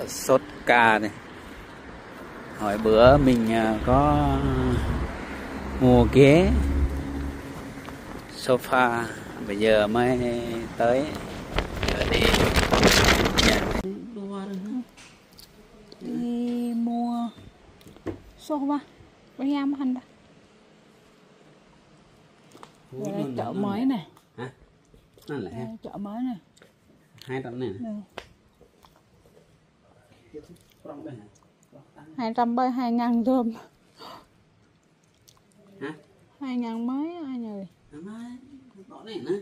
sốt ca này. Hồi bữa mình có mua ghế sofa, bây giờ mới tới. Giờ đi mua sofa với em hành đó. Đây là chợ mới này. Hả? Nó là chợ mới này. 200 này. 200 thơm. Hả? 2.000 mấy ai nhờ. Bỏ này nữa.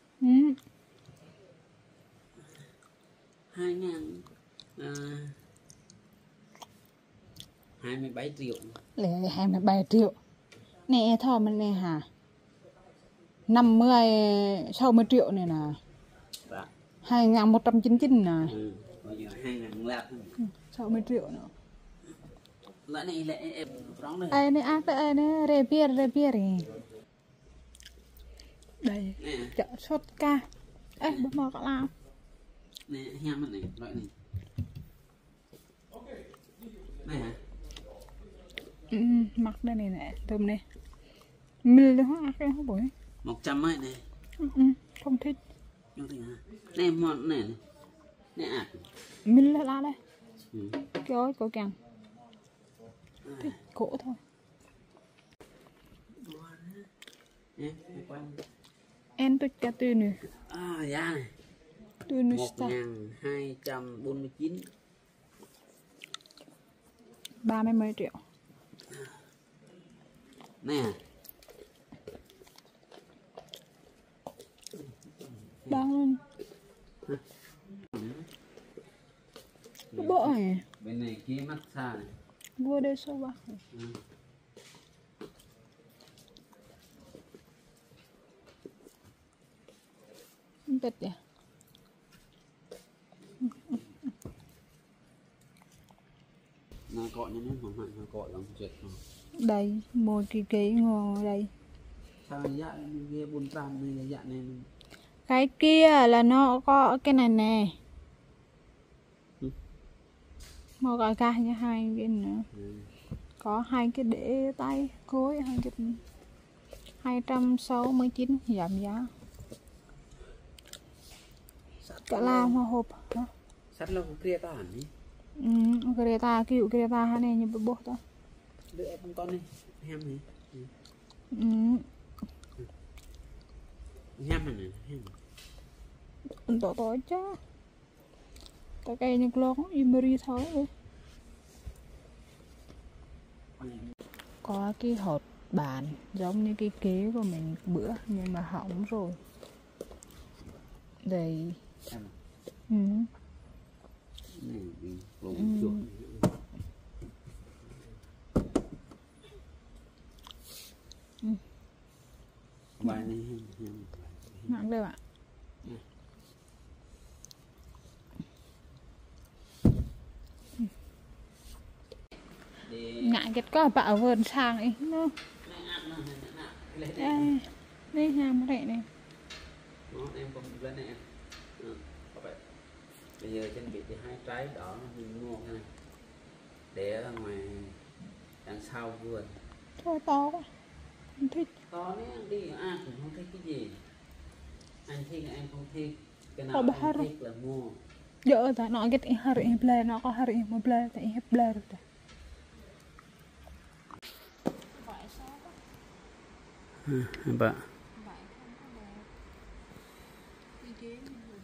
2.000 27 triệu. Lẽ 27 triệu. Nè thò mình nè hả? 60 triệu này nè. 2.199 nè. Bây giờ 2.000 lạt. 60 triệu nữa. Lại này lại em rong đây. Ai này ác đây này, repair đây. Chợ sốt ca. Ê, bố mò có làm. Nè, hem này, loại này. Này hả? Mặc đây này nè, tôm này. Mình nó ác cái không bổi. 100 ấy này. Không thích. Không thích hả? Này món này. Này ác. Mình là đây. Cái có càng. Thích cổ thôi. Em tôi cả tư nữa. Giá này. Tư nữa 1.249. 30 mấy triệu. Nè. Đang luôn. Bộ này. Bên này kia massage này. Vua đây số 3. Tết à? Nó cọ như thế không hẳn, nó cọ lắm chết không. Đây, một cái ngồi đây. Sao dạ kia 400 này dạ này. Cái kia là nó có cái này nè. Một cái ca như hai cái nữa. Có hai cái để tay gối, hai cái 269 giảm giá. Cả la hoa hộp hả? Sắt lâu kia ta hẳn đi. Greta kiểu Greta này như bố ta. Đứa em con đi, hem này. Hem này, hem. Tội chứ. Ta cây như lon Emery thôi. Có cái hột bàn giống như cái kế của mình bữa nhưng mà hỏng rồi. Đây. Này lộn chuột. Bài này nặng đây ạ. Ngại cái có bạo vườn sang ấy nó. Đây hàng cái này. Em không lên này em. Bây giờ chuẩn bị thì 2 trái đỏ mình mua cái này để ở ngoài đằng sau vườn. Thôi to quá, không thích. To đấy, đi cũng không thích cái gì. Anh thích em không thích, cái nào em thích là mua. Giờ ta nói cái hari play nó có hari mà play thì play được. Bạn.